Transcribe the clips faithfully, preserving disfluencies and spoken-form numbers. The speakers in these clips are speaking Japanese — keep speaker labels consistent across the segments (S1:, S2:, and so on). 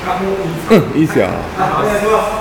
S1: うん、いいっすよ。
S2: あ、お願いします。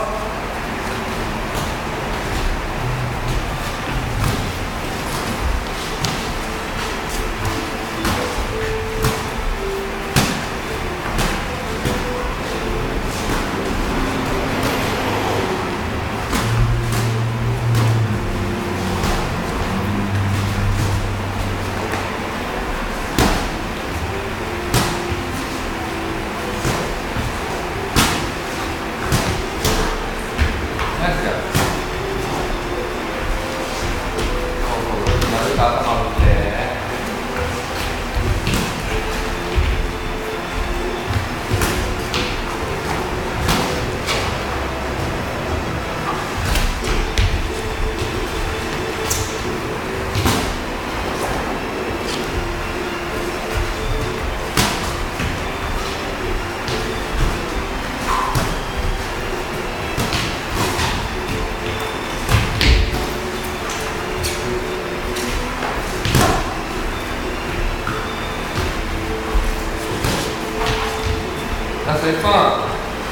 S3: ラストいっぽん。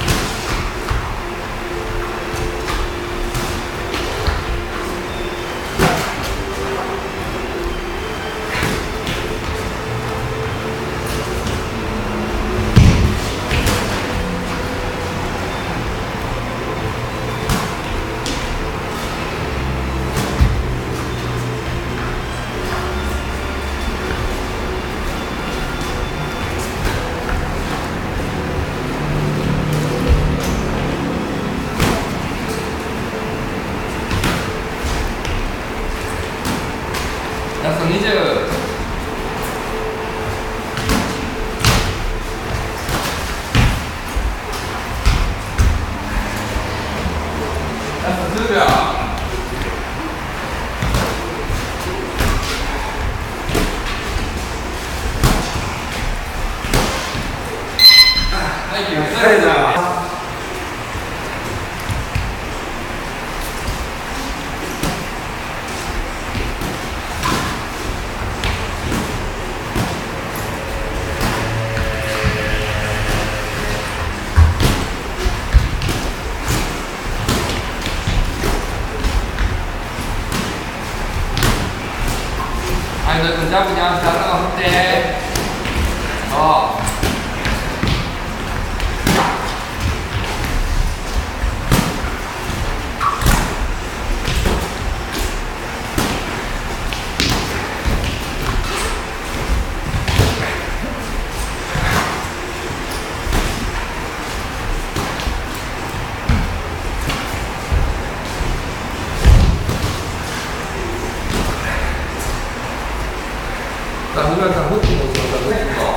S3: ラストにじゅう。ラストじゅうびょう。はい、
S2: ありがとうございます。
S3: はい、土井君ジャンプに合わせて頭振って。そう。さあ、村井さん、フックの後ろからフックの。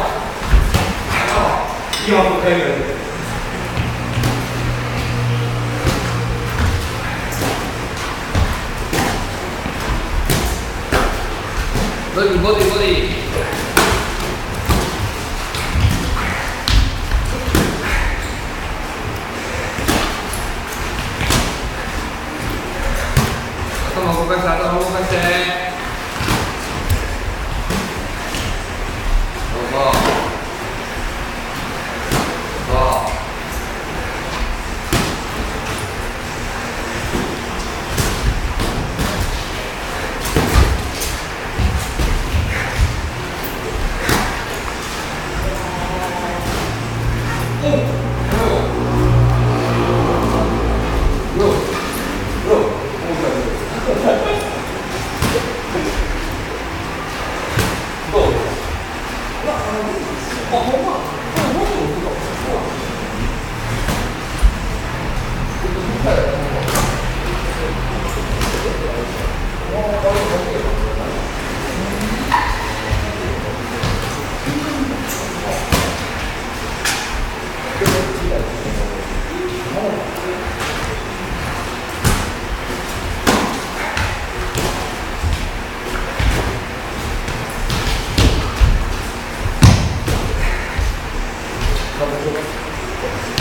S2: 今もう一回ぐらいで。
S3: 土井君、ボディボディ。頭動かして、頭動かして。そうそう
S2: 頑張ってください。